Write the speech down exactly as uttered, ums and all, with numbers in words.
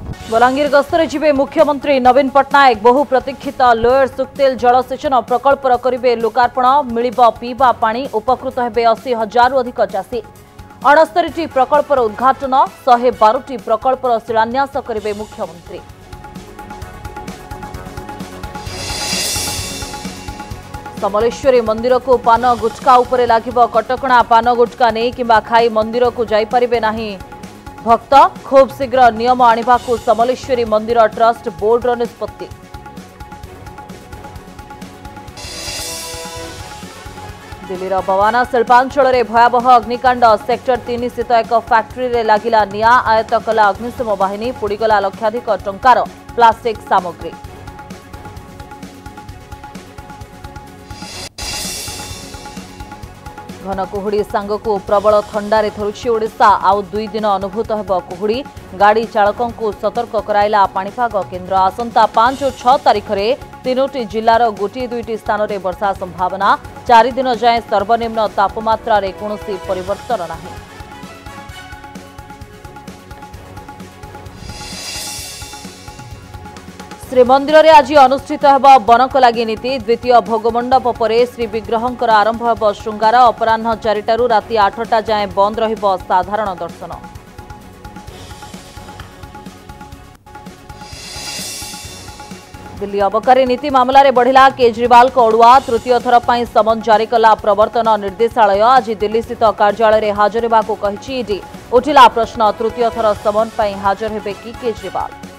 बलांगीर गस्तरे जिबे मुख्यमंत्री नवीन पट्टनायक बहु प्रतीक्षित लोयर सुक्तेल जलसेचन प्रकल्प करिबे लोकार्पण मिलिब पीवा पानी उपकृत हेबे अस्सी हजार अधिक चाषी अणस्तरी प्रकल्पर उद्घाटन शहे बारटी प्रकल्पर शिलान्यास करिबे मुख्यमंत्री। समलेश्वरी मंदिर को पान गुटका उपरे लागिब कटकणा पान गुटका नहीं किंबा खाई मंदिर को जाई परिबे नहीं भक्त खूब शीघ्र नियम आनिबाकू समलेश्वरी मंदिर ट्रस्ट बोर्डर निष्पत्ति। दिल्लीर बवाना शिल्पांचल में भयावह अग्निकांड सेक्टर तीन स्थित एक फैक्ट्री रे लागिला निया आयत्त कला अग्निशम बाहिनी पुड़ीगला लक्षाधिक टंकार प्लास्टिक सामग्री। घन कुहुड़ी सांगकू प्रबल थंडारे थरुछि ओडिशा आउ दुई दिन अनुभूत हेब कुहुड़ी गाड़ी चालकों को सतर्क कराइला पाणीपाग केन्द्र। आसंता पांच और छह तारीख में तीनोटी जिलार गोटे दुईटी स्थान में वर्षा संभावना चार दिन जाए सर्वनिम्न तापमात्रा रे कौनसी परिवर्तन नहीं। श्रीमंदिर में आज अनुष्ठित हेब बनक लगी नीति द्वितीय भोगमंडप पर श्रीविग्रहंकर आरंभ हेब श्रृंगार अपराह चारिटारू राति आठटा जाए बंद रहिब साधारण दर्शन। दिल्ली अबकारी नीति मामला रे बढ़िला केजरीवाल को अड़ुआ तृतीय थर पर समन जारी कला प्रवर्तन निर्देशालय। आज दिल्ली स्थित कार्यालय में हाजर होगा ईडी उठिला प्रश्न तृतीय थर समन पर हाजर हेबे कि केजरीवाल।